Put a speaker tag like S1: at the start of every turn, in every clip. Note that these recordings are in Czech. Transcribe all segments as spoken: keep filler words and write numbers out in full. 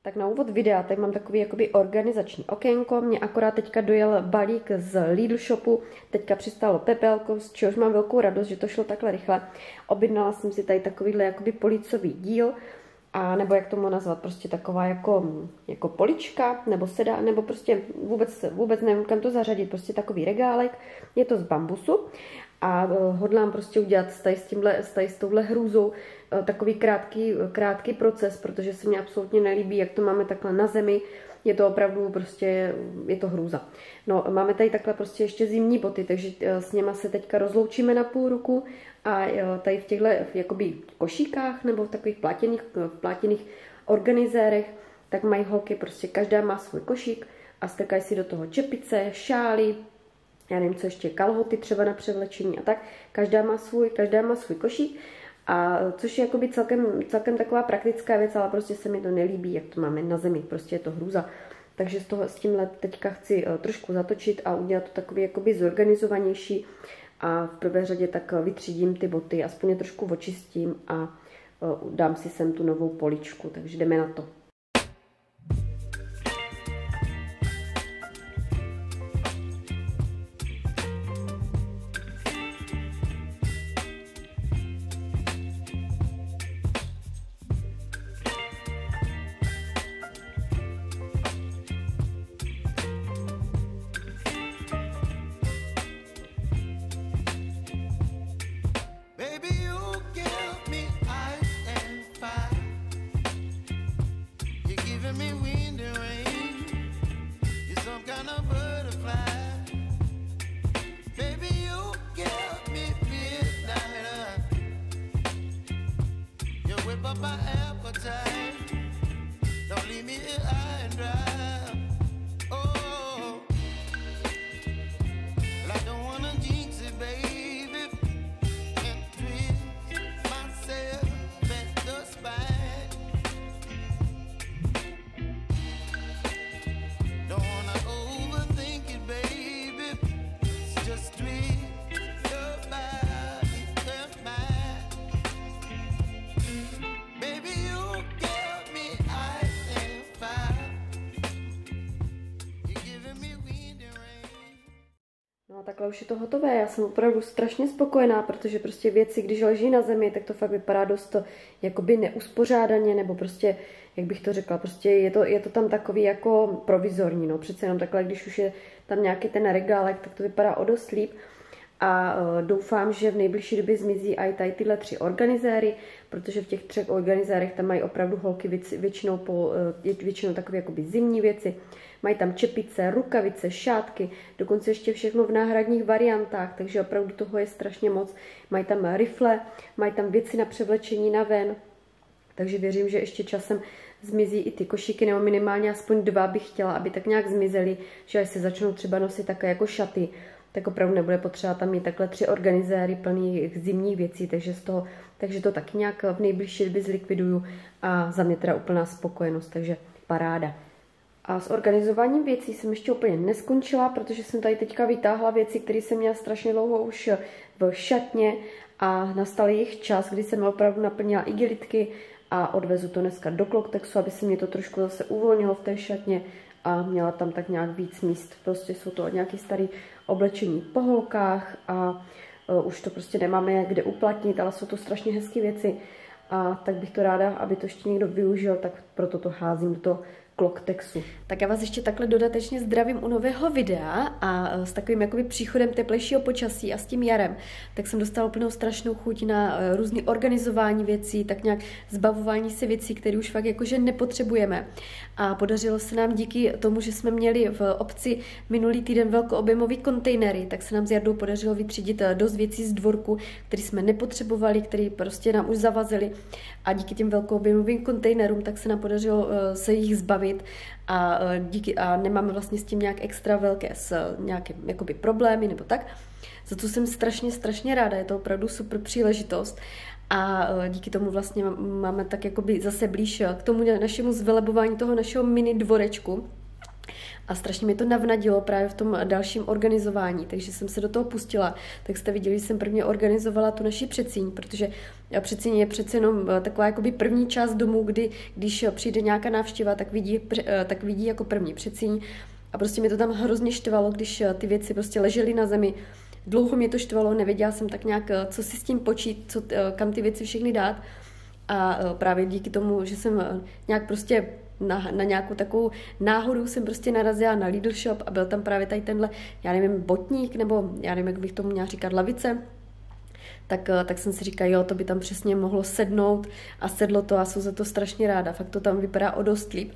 S1: Tak na úvod videa, tady mám takový jakoby organizační okénko, mě akorát teďka dojel balík z Lidl shopu, teďka přistálo Pepelko, z čehož mám velkou radost, že to šlo takhle rychle. Objednala jsem si tady takovýhle jakoby policový díl, a nebo jak to můžu nazvat, prostě taková jako, jako polička, nebo sedá, nebo prostě vůbec, vůbec nevím, kam to zařadit, prostě takový regálek, je to z bambusu. A hodlám prostě udělat s, tady s, tímhle, s, tady s touhle hrůzou takový krátký, krátký proces, protože se mi absolutně nelíbí, jak to máme takhle na zemi. Je to opravdu prostě, je to hrůza. No, máme tady takhle prostě ještě zimní boty, takže s něma se teďka rozloučíme na půl ruku a tady v těchto jakoby košíkách nebo v takových plátěných, plátěných organizérech, tak mají holky prostě, každá má svůj košík a strkají si do toho čepice, šály, já nevím, co ještě, kalhoty třeba na převlečení a tak. Každá má svůj, každá má svůj košík, a což je jakoby celkem, celkem taková praktická věc, ale prostě se mi to nelíbí, jak to máme na zemi, prostě je to hrůza. Takže z toho, s tímhle teďka chci trošku zatočit a udělat to takový jakoby zorganizovanější a v prvé řadě tak vytřídím ty boty, aspoň je trošku očistím a dám si sem tu novou poličku, takže jdeme na to. Takhle už je to hotové, já jsem opravdu strašně spokojená, protože prostě věci, když leží na zemi, tak to fakt vypadá dost jakoby neuspořádaně, nebo prostě, jak bych to řekla, prostě je to, je to tam takový jako provizorní, no přece jenom takhle, když už je tam nějaký ten regálek, tak to vypadá o dost líp. A uh, doufám, že v nejbližší době zmizí i tady tyhle tři organizéry, protože v těch třech organizérech tam mají opravdu holky věc, většinou, po, uh, většinou takové jakoby zimní věci. Mají tam čepice, rukavice, šátky, dokonce ještě všechno v náhradních variantách, takže opravdu toho je strašně moc. Mají tam rifle, mají tam věci na převlečení na ven, takže věřím, že ještě časem zmizí i ty košíky, nebo minimálně aspoň dva bych chtěla, aby tak nějak zmizely, že až se začnou třeba nosit také jako šaty, tak opravdu nebude potřeba tam mít takhle tři organizéry plný zimních věcí, takže, z toho, takže to tak nějak v nejbližší době zlikviduju a za mě teda úplná spokojenost, takže paráda. A s organizováním věcí jsem ještě úplně neskončila, protože jsem tady teďka vytáhla věci, které jsem měla strašně dlouho už v šatně a nastal jejich čas, kdy jsem opravdu naplnila igelitky a odvezu to dneska do Clocktexu, aby se mě to trošku zase uvolnilo v té šatně a měla tam tak nějak víc míst. Prostě jsou to nějaké staré oblečení po holkách a uh, už to prostě nemáme kde uplatnit, ale jsou to strašně hezké věci a tak bych to ráda, aby to ještě někdo využil, tak proto to házím do toho Clocktexu. Tak já vás ještě takhle dodatečně zdravím u nového videa a s takovým jakoby příchodem teplejšího počasí a s tím jarem, tak jsem dostala úplnou strašnou chuť na různé organizování věcí, tak nějak zbavování se věcí, které už fakt jakože nepotřebujeme. A podařilo se nám díky tomu, že jsme měli v obci minulý týden velkoobjemový kontejnery, tak se nám s Jardou podařilo vytřídit dost věcí z dvorku, které jsme nepotřebovali, které prostě nám už zavazili. A díky těm velkoobjemovým kontejnerům tak se nám podařilo se jich zbavit a, díky, a nemáme vlastně s tím nějak extra velké s nějaké jakoby problémy nebo tak. Za to jsem strašně, strašně ráda, je to opravdu super příležitost a díky tomu vlastně máme tak jakoby zase blíž k tomu našemu zvelebování toho našeho mini dvorečku. A strašně mi to navnadilo právě v tom dalším organizování, takže jsem se do toho pustila. Tak jste viděli, že jsem prvně organizovala tu naši předsíň, protože předsíň je přece jenom taková jakoby první část domu, kdy když přijde nějaká návštěva, tak vidí, tak vidí jako první předsíň. A prostě mi to tam hrozně štvalo, když ty věci prostě ležely na zemi. Dlouho mě to štvalo, nevěděla jsem tak nějak, co si s tím počít, co, kam ty věci všechny dát. A právě díky tomu, že jsem nějak prostě na, na nějakou takovou náhodu jsem prostě narazila na Lidl Shop a byl tam právě tady tenhle, já nevím, botník, nebo já nevím, jak bych tomu měla říkat, lavice. Tak, tak jsem si říkala, jo, to by tam přesně mohlo sednout a sedlo to a jsem za to strašně ráda. Fakt to tam vypadá o dost líp.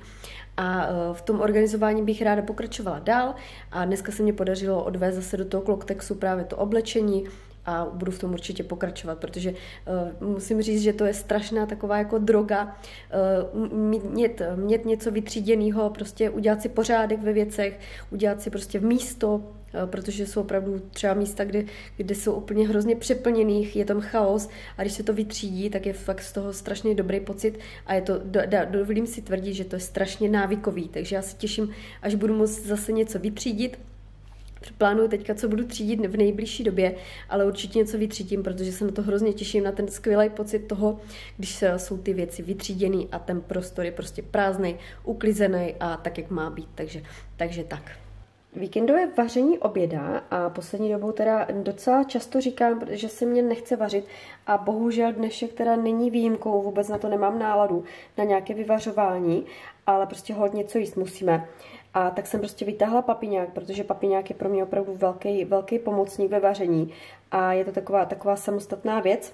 S1: A v tom organizování bych ráda pokračovala dál a dneska se mě podařilo odvést zase do toho Clocktexu právě to oblečení a budu v tom určitě pokračovat, protože uh, musím říct, že to je strašná taková jako droga, uh, mít, mít něco vytříděného, prostě udělat si pořádek ve věcech, udělat si prostě místo, uh, protože jsou opravdu třeba místa, kde, kde jsou úplně hrozně přeplněných, je tam chaos a když se to vytřídí, tak je fakt z toho strašně dobrý pocit a je to, do, do, dovolím si tvrdit, že to je strašně návykový, takže já se těším, až budu moct zase něco vytřídit. Plánuju teďka, co budu třídit v nejbližší době, ale určitě něco vytřídím, protože se na to hrozně těším, na ten skvělý pocit toho, když jsou ty věci vytříděný a ten prostor je prostě prázdnej, uklizený a tak, jak má být, takže, takže tak. Víkendové vaření oběda a poslední dobou teda docela často říkám, že se mě nechce vařit a bohužel dnešek teda není výjimkou, vůbec na to nemám náladu, na nějaké vyvařování, ale prostě holt něco jíst musíme. A tak jsem prostě vytáhla papiňák, protože papiňák je pro mě opravdu velký, velký pomocník ve vaření a je to taková, taková samostatná věc.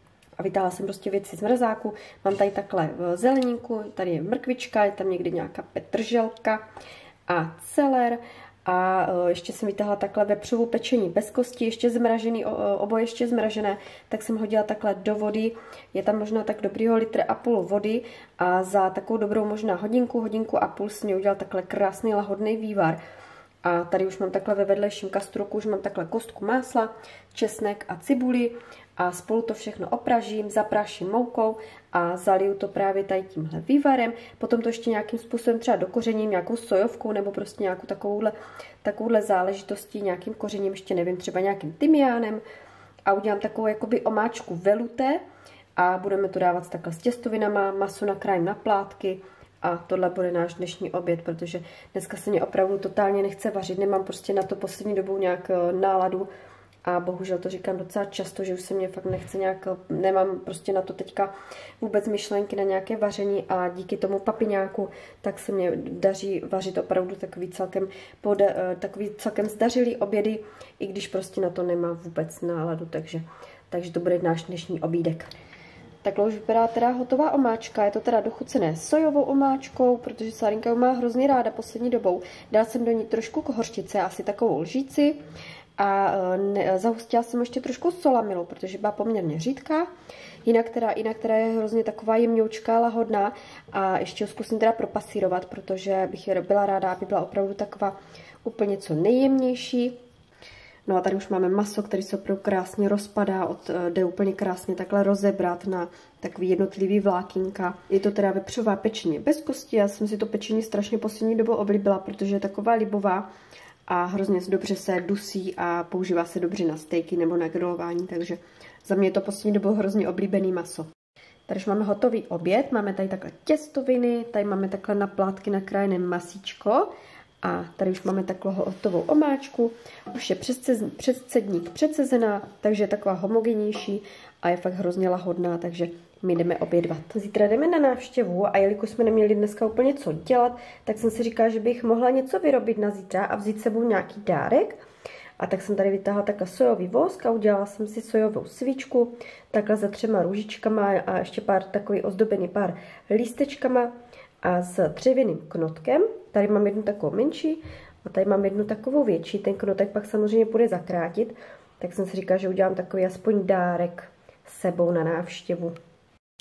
S1: A vytáhla jsem prostě věci z mrazáku. Mám tady takhle zeleníku, tady je mrkvička, je tam někdy nějaká petrželka a celer. A ještě jsem vytáhla takhle vepřovou pečení bez kosti, ještě zmražený, oboje ještě zmražené, tak jsem hodila takhle do vody. Je tam možná tak dobrýho litr a půl vody a za takovou dobrou možná hodinku, hodinku a půl jsem udělal takhle krásný lahodný vývar. A tady už mám takhle ve vedlejším kastruku, už mám takhle kostku másla, česnek a cibuli a spolu to všechno opražím, zapráším moukou a zaliju to právě tady tímhle vývarem. Potom to ještě nějakým způsobem třeba dokořením, nějakou sojovkou nebo prostě nějakou takovouhle, takovouhle záležitostí, nějakým kořením, ještě nevím, třeba nějakým tymiánem a udělám takovou jakoby omáčku veluté a budeme to dávat takhle s těstovinama, maso nakrájím na plátky. A tohle bude náš dnešní oběd, protože dneska se mě opravdu totálně nechce vařit, nemám prostě na to poslední dobou nějak náladu a bohužel to říkám docela často, že už se mě fakt nechce nějak, nemám prostě na to teďka vůbec myšlenky na nějaké vaření a díky tomu papiňáku tak se mě daří vařit opravdu takový celkem, pod, takový celkem zdařilý obědy, i když prostě na to nemám vůbec náladu, takže, takže to bude náš dnešní obídek. Takhle už vypadá teda hotová omáčka, je to teda dochucené sojovou omáčkou, protože Sárinka má hrozně ráda poslední dobou. Dala jsem do ní trošku hořčice, asi takovou lžíci a ne, zahustila jsem ještě trošku solamilou, protože byla poměrně řídká. Jinak teda, jinak teda je hrozně taková jemňoučká, lahodná a ještě ho zkusím teda propasírovat, protože bych byla ráda, aby byla opravdu taková úplně co nejjemnější. No a tady už máme maso, který se opravdu krásně rozpadá, od, jde úplně krásně takhle rozebrat na takový jednotlivý vlákínka. Je to teda vepřová pečení bez kosti, já jsem si to pečení strašně poslední dobou oblíbila, protože je taková libová a hrozně dobře se dusí a používá se dobře na stejky nebo na grilování, takže za mě je to poslední dobou hrozně oblíbený maso. Tady už máme hotový oběd, máme tady takhle těstoviny, tady máme takhle na plátky nakrájené masíčko. A tady už máme takovou hotovou omáčku, už je předsedník předsezená, takže je taková homogenější a je fakt hrozně lahodná, takže my jdeme obědvat. Zítra jdeme na návštěvu a jelikož jsme neměli dneska úplně co dělat, tak jsem si říkala, že bych mohla něco vyrobit na zítra a vzít sebou nějaký dárek. A tak jsem tady vytáhla takhle sojový vosk a udělala jsem si sojovou svíčku, takhle za třema růžičkama a ještě pár takový ozdobený pár lístečkama a s dřevěným knotkem. Tady mám jednu takovou menší a tady mám jednu takovou větší. Ten knotek pak samozřejmě bude zakrátit, tak jsem si říkala, že udělám takový aspoň dárek s sebou na návštěvu.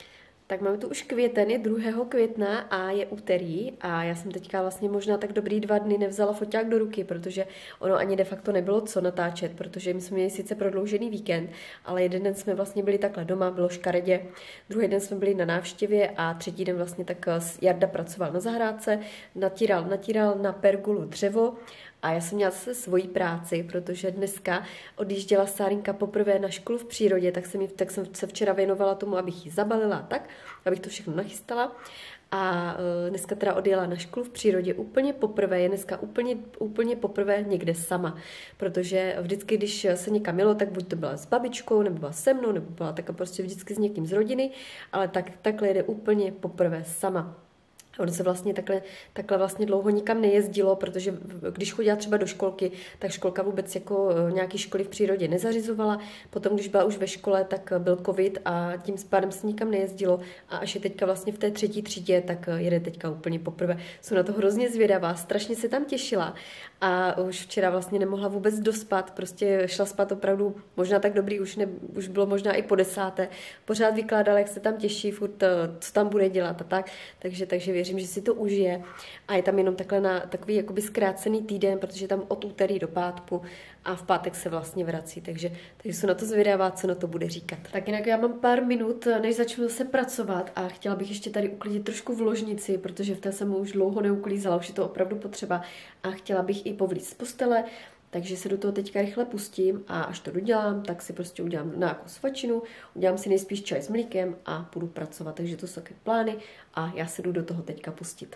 S1: Tak máme tu už květen, je druhého května a je úterý a já jsem teďka vlastně možná tak dobrý dva dny nevzala foťák do ruky, protože ono ani de facto nebylo co natáčet, protože my jsme měli sice prodloužený víkend, ale jeden den jsme vlastně byli takhle doma, bylo škaredě, druhý den jsme byli na návštěvě a třetí den vlastně tak Jarda pracoval na zahrádce, natíral, natíral na pergolu dřevo. A já jsem měla zase svoji práci, protože dneska odjížděla Sárinka poprvé na školu v přírodě, tak jsem, jí, tak jsem se včera věnovala tomu, abych ji zabalila tak, abych to všechno nachystala. A dneska teda odjela na školu v přírodě úplně poprvé, je dneska úplně, úplně poprvé někde sama, protože vždycky, když se někam jelo, tak buď to byla s babičkou, nebo byla se mnou, nebo byla tak prostě vždycky s někým z rodiny, ale tak, takhle jede úplně poprvé sama. Ono se vlastně takhle, takhle vlastně dlouho nikam nejezdilo, protože když chodila třeba do školky, tak školka vůbec jako nějaký školy v přírodě nezařizovala. Potom, když byla už ve škole, tak byl covid a tím pádem se nikam nejezdilo. A až je teďka vlastně v té třetí třídě, tak jede teďka úplně poprvé. Jsem na to hrozně zvědavá, strašně se tam těšila. A už včera vlastně nemohla vůbec dospat, prostě šla spát opravdu možná tak dobrý, už, ne, už bylo možná i po desáté. Pořád vykládala, jak se tam těší, furt, co tam bude dělat a tak. Takže, takže věřím, že si to užije. A je tam jenom takhle na takový jakoby zkrácený týden, protože tam od úterý do pátku a v pátek se vlastně vrací. Takže, takže jsem na to zvědavá, co na to bude říkat. Tak jinak já mám pár minut, než začnu zase pracovat a chtěla bych ještě tady uklidit trošku v ložnici, protože v té jsem už dlouho neuklízela, už je to opravdu potřeba a chtěla bych i povlíct z postele. Takže se do toho teďka rychle pustím a až to dodělám, tak si prostě udělám nějakou svačinu, udělám si nejspíš čaj s mlíkem a půjdu pracovat. Takže to jsou taky plány a já se jdu do toho teďka pustit.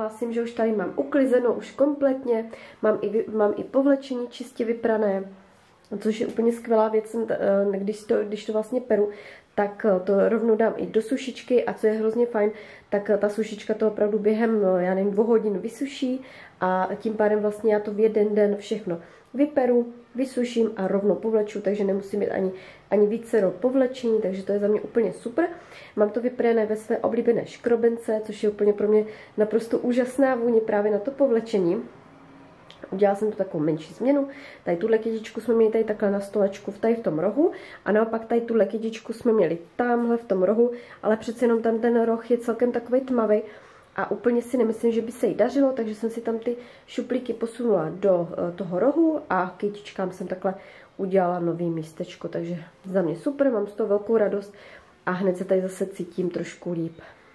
S1: hlásím, že už tady mám uklizeno, už kompletně, mám i, mám i povlečení čistě vyprané, což je úplně skvělá věc, když to, když to vlastně peru, tak to rovnou dám i do sušičky a co je hrozně fajn, tak ta sušička to opravdu během, já nevím, dvou hodin vysuší a tím pádem vlastně já to v jeden den všechno vyperu, vysuším a rovnou povleču, takže nemusím mít ani, ani vícero povlečení, takže to je za mě úplně super. Mám to vyprané ve své oblíbené škrobence, což je úplně pro mě naprosto úžasná vůně právě na to povlečení. Udělala jsem tu takovou menší změnu. Tady tuhle kytičku jsme měli tady takhle na stolečku, tady v tom rohu. A naopak tady tuhle kytičku jsme měli tamhle v tom rohu, ale přece jenom tam ten roh je celkem takový tmavý. A úplně si nemyslím, že by se jí dařilo, takže jsem si tam ty šuplíky posunula do toho rohu a kytičkám jsem takhle udělala nový místečko. Takže za mě super, mám z toho velkou radost a hned se tady zase cítím trošku líp.